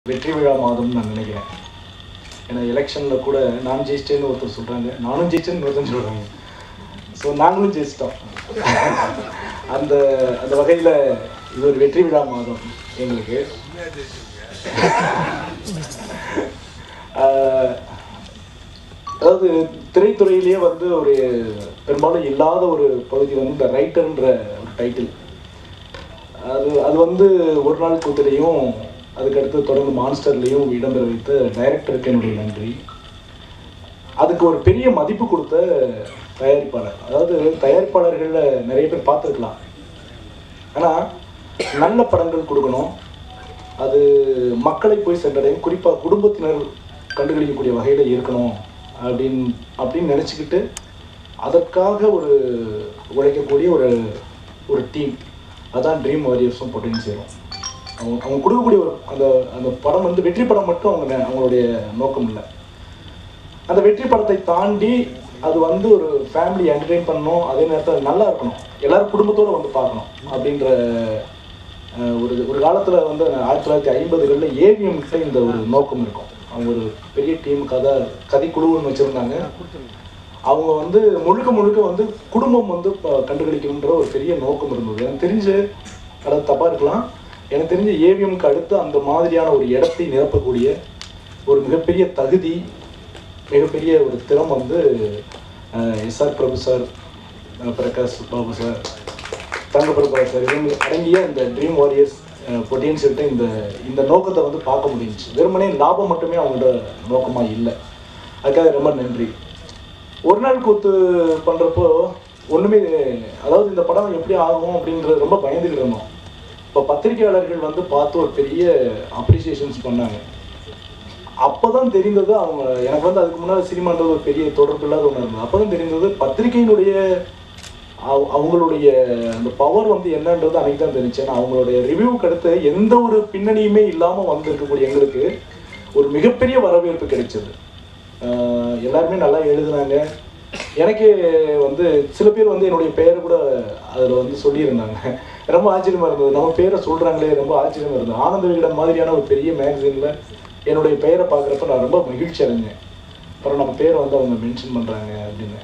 வெற்றி விழா மாதம்னு நான் நினைக்கிறேன். ஏன்னா எலெக்ஷனில் கூட நான் ஜெயிச்சிட்டேன்னு ஒருத்தர் சொல்கிறாங்க, நானும் ஜெயிச்சேன்னு ஒருத்தர் சொல்கிறாங்க. ஸோ நாங்களும் ஜெயிச்சிட்டோம். அந்த அந்த வகையில் இது ஒரு வெற்றி விழா மாதம் எங்களுக்கு. அதாவது திரைத்துறையிலேயே வந்து ஒரு பெரும்பாலும் இல்லாத ஒரு பகுதி வந்து இந்த ரைட்டர்ன்ற ஒரு டைட்டில். அது வந்து ஒரு நாள் கூத்துலையும் அதுக்கடுத்து தொடர்ந்து மான்ஸ்டர்லேயும் இடம்பெற வைத்த டைரக்டருக்கு என்னுடைய நன்றி. அதுக்கு ஒரு பெரிய மதிப்பு கொடுத்த தயாரிப்பாளர், அதாவது தயாரிப்பாளர்களில் நிறைய பேர் பார்த்துருக்கலாம், ஆனால் நல்ல படங்கள் கொடுக்கணும், அது மக்களை போய் சென்றடையும், குறிப்பாக குடும்பத்தினர் கண்டுகளிக்கக்கூடிய வகையில் இருக்கணும் அப்படின்னு நினச்சிக்கிட்டு அதற்காக ஒரு உழைக்கக்கூடிய ஒரு டீம், அதான் ட்ரீம் வாரியர்ஸும் பொட்டன்சியலும். அவங்க கொடுக்கக்கூடிய ஒரு அந்த படம் வந்து வெற்றி படம் மட்டும் அவங்களுடைய நோக்கம் இல்லை. அந்த வெற்றி படத்தை தாண்டி அது வந்து ஒரு ஃபேமிலி என்டர்டெயின் பண்ணணும், அதே நேரத்தில் நல்லா இருக்கணும், எல்லாரும் குடும்பத்தோடு வந்து பார்க்கணும் அப்படின்ற ஒரு காலத்தில் வந்து 1950களில் ஏவிஎம் கிட்ட இந்த ஒரு நோக்கம் இருக்கும். அவங்க ஒரு பெரிய டீம் கதைக்குழுன்னு வச்சுருந்தாங்க. அவங்க வந்து முழுக்க வந்து குடும்பம் வந்து கண்டுகளிக்கணுன்ற ஒரு பெரிய நோக்கம் இருந்தது. எனக்கு தெரிஞ்சு அது தப்பாக இருக்கலாம், எனக்கு தெரிஞ்ச ஏவிஎம்க்கு அடுத்து அந்த மாதிரியான ஒரு இடத்தை நிரப்பக்கூடிய ஒரு மிகப்பெரிய தகுதி, மிகப்பெரிய ஒரு திறம் வந்து S R Prabhu sir, Prakash Babu sir, Thangaprabha sir, இவங்க அடங்கிய இந்த ட்ரீம் வாரியர்ஸ் பொட்டன்ஷியல்கிட்ட இந்த நோக்கத்தை வந்து பார்க்க முடிஞ்சிச்சு. வெறுமனே லாபம் மட்டுமே அவங்களோட நோக்கமாக இல்லை. அதுக்காக ரொம்ப நன்றி. ஒரு நாள் கூத்து பண்ணுறப்போ ஒன்றுமே, அதாவது இந்த படம் எப்படி ஆகும் அப்படின்றது ரொம்ப பயந்துக்கிட்டு இருந்தோம். இப்போ பத்திரிகையாளர்கள் வந்து பார்த்து ஒரு பெரிய அப்ரிசியேஷன்ஸ் பண்ணாங்க. அப்போ தான் தெரிந்தது, அவங்க எனக்கு வந்து அதுக்கு முன்னாடி சினிமான்றது ஒரு பெரிய தொடர்பு இல்லாத ஒன்று இருந்தது. அப்போ தான் தெரிந்தது பத்திரிகையினுடைய அவங்களுடைய அந்த பவர் வந்து என்னன்றது அன்றைக்கி தான் தெரிஞ்சு. ஏன்னா அவங்களுடைய ரிவ்யூவுக்கு அடுத்து எந்த ஒரு பின்னணியுமே இல்லாமல் வந்திருக்கக்கூடிய எங்களுக்கு ஒரு மிகப்பெரிய வரவேற்பு கிடைச்சது. எல்லாருமே நல்லா எழுதுனாங்க. எனக்கே வந்து சில பேர் வந்து என்னுடைய பெயரை கூட அதில் வந்து சொல்லியிருந்தாங்க. ரொம்ப ஆச்சரியமாக இருந்தது, நம்ம பேரை சொல்கிறாங்களே, ரொம்ப ஆச்சரியமாக இருந்தது. ஆனந்த விகடன் மாதிரியான ஒரு பெரிய மேகசினில் என்னுடைய பெயரை பார்க்குறப்ப நான் ரொம்ப மகிழ்ச்சி அடைஞ்சேன். அப்புறம் நம்ம பேரை வந்து அவங்க மென்ஷன் பண்ணுறாங்க அப்படின்னு.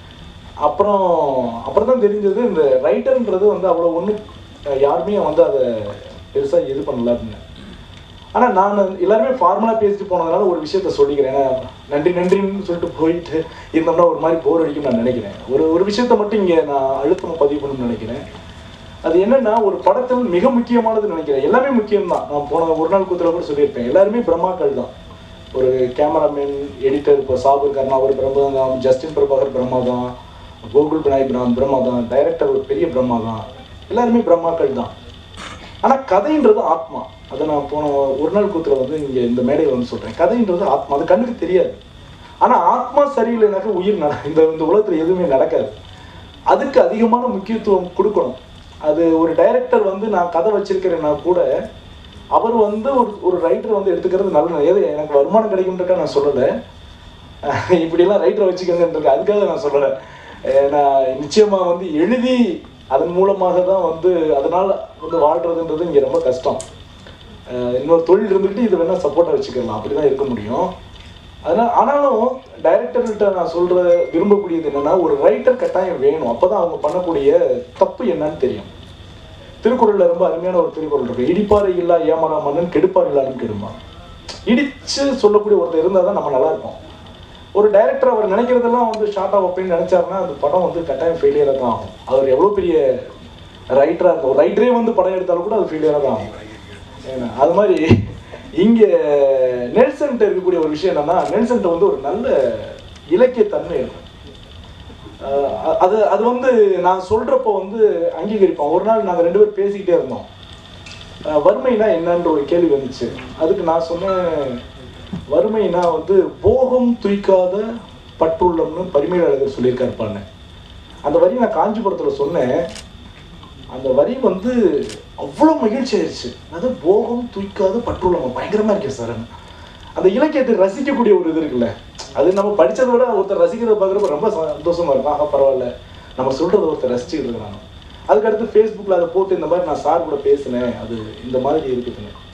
அப்புறம் தான் தெரிஞ்சது இந்த ரைட்டர்ன்றது வந்து அவ்வளோ ஒன்றும் யாருமே வந்து அதை பெருசாக இது பண்ணல அப்படின்னு. ஆனால் நான் எல்லாருமே ஃபார்மலாக பேசிட்டு போனதுனால ஒரு விஷயத்த சொல்லிக்கிறேன். ஏன்னா நன்றின்னு சொல்லிட்டு போயிட்டு இருந்தோம்னா ஒரு மாதிரி போர் அடிக்கும் நான் நினைக்கிறேன். ஒரு விஷயத்த மட்டும் இங்கே நான் அழுத்தமாக பதிவு பண்ணணும்னு நினைக்கிறேன். அது என்னென்னா, ஒரு படத்தில் மிக முக்கியமானது நினைக்கிறேன், எல்லாமே முக்கியம்தான். நான் போன ஒரு நாள் கூத்துல கூட சொல்லியிருப்பேன், எல்லாருமே பிரம்மாக்கள் தான். ஒரு கேமராமேன், எடிட்டர், இப்போ சாபர் கர்ணா ஒரு பிரம்மா தான், ஜஸ்டின் பிரபாகர் பிரம்மா தான், கோகுல் பினாய் பிரம்மா தான், டைரக்டர் ஒரு பெரிய பிரம்மா தான், எல்லாருமே பிரம்மாக்கள் தான். ஆனால் கதைன்றது ஆத்மா. அதை நான் போன ஒரு நாள் கூத்துல வந்து இங்கே இந்த மேடையில் வந்து சொல்கிறேன், கதைன்றது ஆத்மா. அது கண்ணுக்கு தெரியாது. ஆனால் ஆத்மா சரியில்லைனாக்க உயிர் இந்த உலகத்தில் எதுவுமே நடக்காது. அதுக்கு அதிகமான முக்கியத்துவம் கொடுக்கணும். அது ஒரு டைரக்டர் வந்து நான் கதை வச்சிருக்கிறேன்னா கூட அவர் வந்து ஒரு ரைட்டர் வந்து எடுத்துக்கிறது நல்லது. எது எனக்கு வருமானம் கிடைக்கும்ன்றக்கா நான் சொல்லலை, இப்படிலாம் ரைட்டரை வச்சுக்கங்கன்றிருக்கேன், அதுக்காக நான் சொல்லலை. நான் நிச்சயமாக வந்து எழுதி அதன் மூலமாக தான் வந்து அதனால் வந்து வாழ்கிறதுன்றது இங்கே ரொம்ப கஷ்டம். இன்னொரு தொழில் இருந்துக்கிட்டு இது வேணால் சப்போர்ட்டாக வச்சுக்கலாம், அப்படி தான் இருக்க முடியும். ஆனாலும் டைரக்டர்கிட்ட நான் விரும்பக்கூடியது என்னென்னா, ஒரு ரைட்டர் கட்டாயம் வேணும். அப்போ தான் அவங்க பண்ணக்கூடிய தப்பு என்னன்னு தெரியும். திருக்குறளில் ரொம்ப அருமையான ஒரு திருக்குறள் இருக்கு, இடிப்பாறை இல்லா ஏமாறா மன்னன் கெடுப்பார் இல்லாலும் கெடுமா. இடிச்சு சொல்லக்கூடிய ஒருத்தர் இருந்தால் தான் நம்ம நல்லா இருப்போம். ஒரு டைரக்டர் அவர் நினைக்கிறதெல்லாம் வந்து ஷார்ட்டாக வைப்பேன்னு நினச்சாருன்னா அந்த படம் வந்து கட்டாயம் ஃபெயிலியராக தான் ஆகும். அவர் எவ்வளோ பெரிய ரைட்டராக இருக்கும், ஒரு ரைட்டரே வந்து படம் எடுத்தாலும் கூட அது ஃபெயிலியராக தான் ஆகும். ஏன்னா அது மாதிரி இங்கே நெல்சன்ட்ட இருக்கக்கூடிய ஒரு விஷயம் என்னன்னா, நெல்சன்ட்ட வந்து ஒரு நல்ல இலக்கிய தன்மை இருக்கும். அது வந்து நான் சொல்றப்போ வந்து அங்கீகரிப்போம். ஒரு நாள் நாங்கள் 2 பேரும் பேசிக்கிட்டே இருந்தோம், வறுமைனா என்னன்ற ஒரு கேள்வி வந்துச்சு. அதுக்கு நான் சொன்னேன், வறுமைனா வந்து போகம் துய்க்காத பற்றுள்ளம்னு பரிமேலழகர் சொல்லியிருக்காருப்பான்னு. அந்த வரி நான் காஞ்சிபுரத்தில் சொன்னேன். அந்த வரி வந்து அவ்வளோ மகிழ்ச்சி ஆயிடுச்சு. அது போகம் துய்க்காத பற்றுள்ளம் பயங்கரமாக இருக்கேன் சார். அந்த இலக்கியத்தை ரசிக்கக்கூடிய ஒரு இது இருக்குல்ல, அது நம்ம படித்ததை விட ஒருத்தர் ரசிக்கிறத பார்க்குறப்ப ரொம்ப சந்தோஷமாக இருக்கும். ஆக பரவாயில்ல, நம்ம சொல்கிறத ஒருத்தர் ரசிச்சுக்கிட்டு இருக்கிறாங்க. அதுக்கடுத்து ஃபேஸ்புக்கில் அதை போட்டு இந்த மாதிரி நான் சார் கூட பேசினேன், அது இந்த மாதிரி இருக்குதுங்க.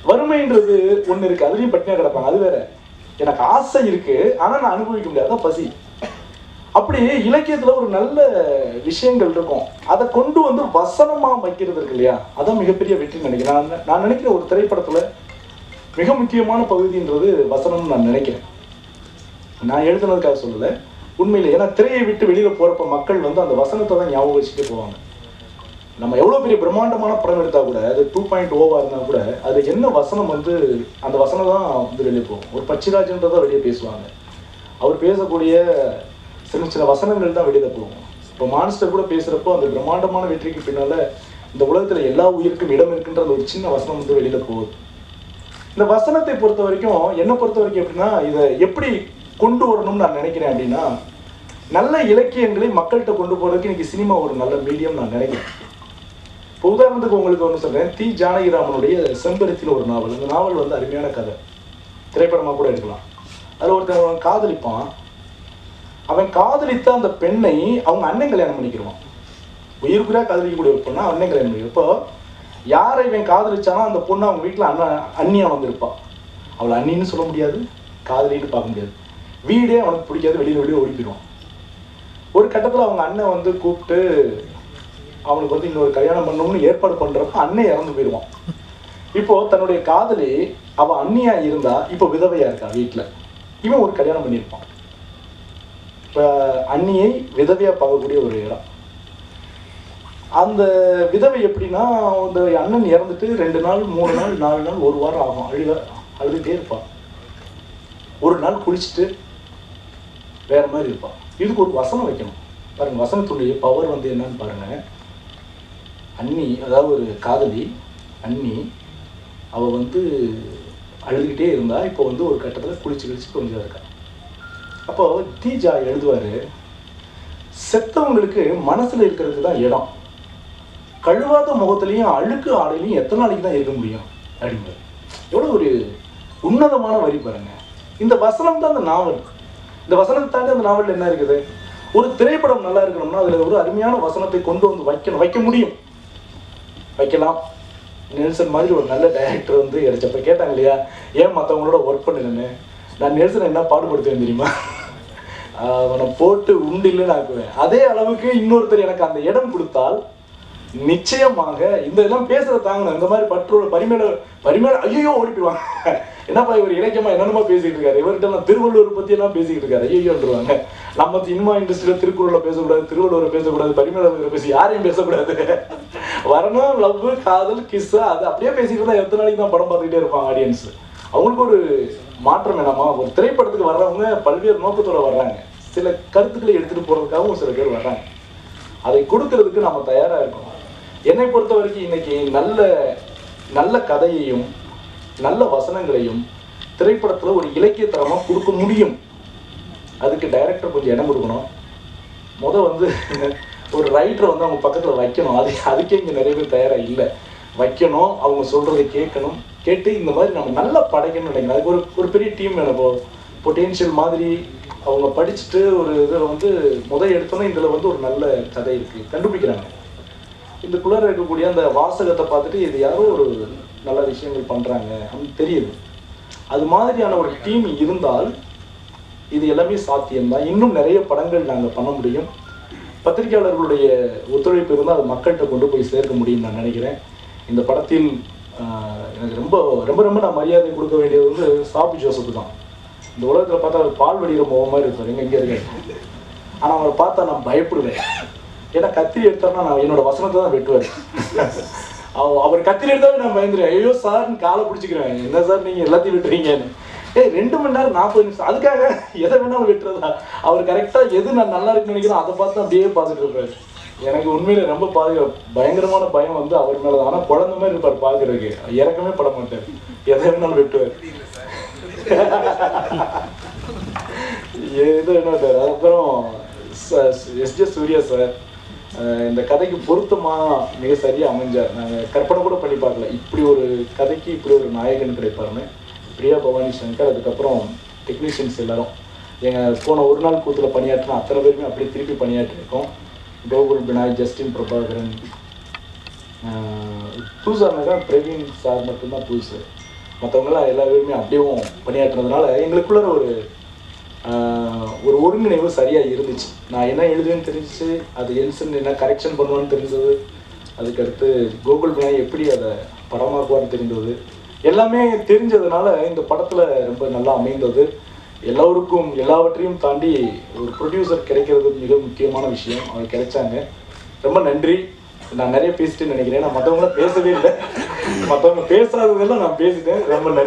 வறுமைன்றது ஒண்ணு இருக்கு, அதுலயும் பட்டினியா கிடப்பாங்க, அது வேற. எனக்கு ஆசை இருக்கு, ஆனா நான் அனுபவிக்க முடியாது, அதான் பசி. அப்படி இலக்கியத்துல ஒரு நல்ல விஷயங்கள் இருக்கும், அதை கொண்டு வந்து வசனமா வைக்கிறது இருக்கு இல்லையா, அதான் மிகப்பெரிய வெற்றி நினைக்கிறேன். நான் நினைக்கிறேன் ஒரு திரைப்படத்துல மிக முக்கியமான பகுதின்றது வசனம்னு நான் நினைக்கிறேன். நான் எழுதுனதுக்காக சொல்லல, உண்மையில. ஏன்னா திரையை விட்டு வெளியில போறப்ப மக்கள் வந்து அந்த வசனத்தை தான் ஞாபகம் வச்சுட்டு போவாங்க. நம்ம எவ்வளவு பெரிய பிரம்மாண்டமான படம் எடுத்தா கூட, அது 2.0 இருந்தா கூட, அது என்ன வசனம் வந்து அந்த வசனம் தான் வந்து வெளியே போகும். ஒரு பச்சிராஜன்றதான் வெளியே பேசுவாங்க, அவர் பேசக்கூடிய சின்ன சின்ன வசனங்கள் தான் வெளியில போகும். இப்போ மான்ஸ்டர் கூட பேசுறப்போ அந்த பிரம்மாண்டமான வெற்றிக்கு பின்னால இந்த உலகத்துல எல்லா உயிருக்கும் இடம் இருக்குன்ற ஒரு சின்ன வசனம் வந்து வெளியில போகுது. இந்த வசனத்தை பொறுத்த வரைக்கும், என்னை பொறுத்த வரைக்கும் எப்படின்னா, இதை எப்படி கொண்டு வரணும்னு நான் நினைக்கிறேன் அப்படின்னா, நல்ல இலக்கியங்களை மக்கள்கிட்ட கொண்டு போறதுக்கு இன்னைக்கு சினிமா ஒரு நல்ல மீடியம் நான் நினைக்கிறேன். இப்போ உதாரணத்துக்கு உங்களுக்கு ஒன்று சொல்றேன், தி ஜானகிராமனுடைய செம்பருத்தின்னு ஒரு நாவல். இந்த நாவல் வந்து அருமையான கதை, திரைப்படமாக கூட எடுக்கலாம். அதில் ஒருத்தன் காதலிப்பான், அவன் காதலித்த அந்த பெண்ணை அவங்க அண்ணன் கல்யாணம் பண்ணிக்கிடுவான். உயிருக்குறா காதலிக்கக்கூடிய ஒரு பொண்ணை அண்ணன் கல்யாணம் பண்ணிக்கிறோம். இப்போ யாரை இவன் காதலிச்சானோ அந்த பொண்ணு அவங்க வீட்டில் அண்ணியா வந்திருப்பான். அவளை அண்ணின்னு சொல்ல முடியாது, காதலின்னு பார்க்க முடியாது, வீடே அவனுக்கு பிடிக்காது, வெளியே ஓடிப்பிடுவான். ஒரு கட்டத்தில் அவங்க அண்ணன் வந்து கூப்பிட்டு அவனுக்கு வந்து இன்னொரு கல்யாணம் பண்ணணும்னு ஏற்பாடு பண்றப்ப அண்ணன் இறந்து போயிடுவான். இப்போ தன்னுடைய காதலி அவ அண்ணியா இருந்தா இப்போ விதவையா இருக்கா வீட்டுல, இவன் ஒரு கல்யாணம் பண்ணியிருப்பான். இப்ப அண்ணியை விதவையா பார்க்கக்கூடிய ஒரு இடம். அந்த விதவை எப்படின்னா, அந்த அண்ணன் இறந்துட்டு 2 நாள் 3 நாள் 4 நாள் 1 வாரம் ஆகும், அழுதுகிட்டே இருப்பான். ஒரு நாள் குளிச்சுட்டு வேற மாதிரி இருப்பான். இதுக்கு ஒரு வசனம் வைக்கணும் பாருங்க, வசனத்துடைய பவர் வந்து என்னன்னு பாருங்க. அண்ணி, அதாவது ஒரு காதலி அண்ணி, அவ வந்து அழுதுகிட்டே இருந்தா, இப்போ வந்து ஒரு கட்டத்தில் குளிச்சு கொஞ்சம் இருக்கா. அப்போ தீஜா எழுதுவாரு, செத்தவங்களுக்கு மனசுல இருக்கிறதுக்கு தான் இடம், கழுவாத முகத்திலையும் அழுக்கு ஆடையிலையும் எத்தனை நாளைக்கு தான் இருக்க முடியும் அப்படிங்கிறது. எவ்வளவு ஒரு உன்னதமான வரி பாருங்க. இந்த வசனம் தான் அந்த நாவல். இந்த வசனத்தை தாண்டி அந்த நாவல் என்ன இருக்குது? ஒரு திரைப்படம் நல்லா இருக்கணும்னா அதுல ஒரு அருமையான வசனத்தை கொண்டு வந்து வைக்க முடியும், வைக்கலாம். நெல்சன் மாதிரி ஒரு நல்ல டைரக்டர் வந்து கிடைச்சப்ப கேட்டாங்க இல்லையா, ஏன் மற்றவங்களோட ஒர்க் பண்ணுன்னு. நான் நெல்சன் என்ன பாடுபடுத்துவேன் தெரியுமா, அவனை போட்டு உண்டில்லைன்னு ஆக்குவேன். அதே அளவுக்கு இன்னொருத்தர் எனக்கு அந்த இடம் கொடுத்தால் நிச்சயமாக இந்த இதெல்லாம் பேசுறத தாங்கணும். இந்த மாதிரி பரிமேல ஐயோ ஓடிப்பிடுவாங்க, என்னப்பா இவர் இலக்கியமா என்னென்னமா பேசிக்கிட்டு இருக்காரு, இவர்கிட்ட நான் திருவள்ளுவர் பத்தி எல்லாம் பேசிக்கிட்டு இருக்காரு ஐயோன்றுவாங்க. நம்ம சினிமா இண்டஸ்ட்ரியில திருக்குறளை பேசக்கூடாது, திருவள்ளுவரை பேசக்கூடாது, பரிமேல பேசி யாரையும் பேசக்கூடாது, வரணும் லவ் காதல் கிஸ் அது அப்படியே பேசிக்கிட்டு தான் எத்தனை நாளைக்கு தான் படம் பார்த்துக்கிட்டே இருப்பாங்க ஆடியன்ஸ். அவங்களுக்கு ஒரு மாற்றம் வேணாமா? ஒரு திரைப்படத்துக்கு வர்றவங்க பல்வேறு நோக்கத்தோட வர்றாங்க, சில கருத்துக்களை எடுத்துட்டு போறதுக்காகவும் சில பேர் வர்றாங்க. அதை கொடுக்கறதுக்கு நம்ம தயாரா இருக்கணும். என்னை பொறுத்த வரைக்கும் இன்னைக்கு நல்ல கதையையும் நல்ல வசனங்களையும் திரைப்படத்துல ஒரு இலக்கியத்தரமா கொடுக்க முடியும். அதுக்கு டைரக்டர் கொஞ்சம் இடம் கொடுக்கணும். வந்து ஒரு ரைட்டரை வந்து அவங்க பக்கத்துல வைக்கணும். அதுக்கே இங்க நிறைய பேர் தயாரா இல்லை. வைக்கணும், அவங்க சொல்றதை கேட்கணும், கேட்டு இந்த மாதிரி நம்ம நல்லா படைக்கணும்னு நினைக்கிறேன். அதுக்கு ஒரு பெரிய டீம் வேணும். இப்போ பொட்டென்ஷியல் மாதிரி அவங்க படிச்சுட்டு ஒரு இதில் வந்து எடுத்தோன்னே இதில் வந்து ஒரு நல்ல கதை இருக்குது கண்டுபிடிக்கிறாங்க. இதுக்குள்ளார இருக்கக்கூடிய அந்த வாசகத்தை பார்த்துட்டு இது யாரோ ஒரு நல்ல விஷயங்கள் பண்ணுறாங்க அப்படின்னு தெரியுது. அது மாதிரியான ஒரு டீம் இருந்தால் இது எல்லாமே சாத்தியம்தான். இன்னும் நிறைய படங்கள் நாங்கள் பண்ண முடியும். பத்திரிகையாளர்களுடைய ஒத்துழைப்பு இருந்தால் அது மக்கள்கிட்ட கொண்டு போய் சேர்க்க முடியும்னு நான் நினைக்கிறேன். இந்த படத்தில் எனக்கு ரொம்ப ரொம்ப ரொம்ப நான் மரியாதை கொடுக்க வேண்டியது வந்து சாபி ஜோசப் தான். இந்த உலகத்தில் பார்த்தா அவர் பால் வடிகிற முகம் மாதிரி இருப்பார், எங்கே இருக்காரு. ஆனால் அவரை பார்த்தா நான் பயப்படுவேன். ஏன்னா கத்திரி எடுத்தாருன்னா நான் என்னோட வசனத்தை தான் வெட்டுவார். அவர் கத்திரி எடுத்தாவே நான் பயந்துருவேன். ஐயோ சார்னு காலை பிடிச்சிக்கிறேன், என்ன சார் நீங்கள் எல்லாத்தையும் வெட்டுறீங்கன்னு. 2 மணி நேரம் 40 நிமிஷம் அதுக்காக எதை வேணாலும் வெட்டுறதா? அவர் கரெக்டாக எது நான் நல்லா இருக்குன்னு நினைக்கிறோம் அதை பார்த்து அப்படியே பார்த்துட்டு இருப்பாரு. எனக்கு உண்மையில ரொம்ப பயங்கரமான பயம் வந்து அவர் மேலே தான். ஆனால் குழந்தை மாதிரி இருப்பார் பார்க்குறதுக்கு, இறக்கமே பட மாட்டார், எதை வேணாலும் வெட்டுவார். ஏதோ என்ன. அதுக்கப்புறம் எஸ்ஜே சூர்யா சார் இந்த கதைக்கு பொருத்தமா மிக சரியா அமைஞ்சார். நாங்கள் கற்பனை கூட பண்ணி பார்க்கல இப்படி ஒரு கதைக்கு இப்படி ஒரு நாயகன் கிடைப்பாருன்னு. பிரியா பவானி சங்கர், அதுக்கப்புறம் டெக்னீஷியன்ஸ் எல்லாரும் எங்கள் போன ஒரு நாள் கூத்துல பணியாற்றின அத்தனை பேருமே அப்படியே திருப்பி பணியாற்றிருக்கோம். கோகுல் பினாய், ஜஸ்டின் பிரபாகரன், புதுசாக பிரவீன் சார் மட்டும்தான் புதுசு. மற்றவங்களாம் எல்லா பேருமே அப்படியும் பணியாற்றுறதுனால எங்களுக்குள்ள ஒரு ஒருங்கிணைவு சரியாக இருந்துச்சு. நான் என்ன எழுதுவேன்னு தெரிஞ்சிச்சு, அது எல்சன் என்ன கரெக்ஷன் பண்ணுவான்னு தெரிஞ்சது, அதுக்கடுத்து கூகுள் பண்ண எப்படி அதை படமாக்குவான்னு தெரிந்தது, எல்லாமே தெரிஞ்சதுனால இந்த படத்தில் ரொம்ப நல்லா அமைந்தது. எல்லோருக்கும் எல்லாவற்றையும் தாண்டி ஒரு ப்ரொடியூசர் கிடைக்கிறது மிக முக்கியமான விஷயம். அவங்க கிடைச்சாங்க. ரொம்ப நன்றி. நான் நிறைய பேசிட்டேன்னு நினைக்கிறேன். நான் மற்றவங்களாம் பேசவே இல்லை. மற்றவங்க பேசாததெல்லாம் நான் பேசிட்டேன். ரொம்ப நன்றி.